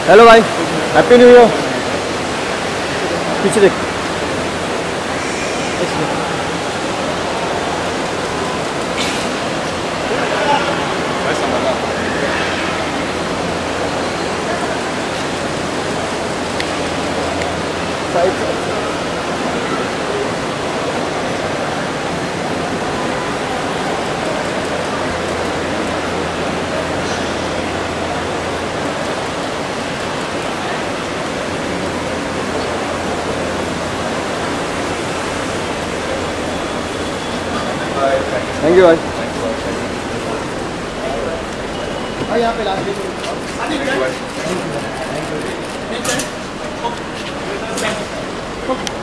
Hello भाई, happy new year. पीछे देख। थैंक यू भाई। यहाँ पे लास्ट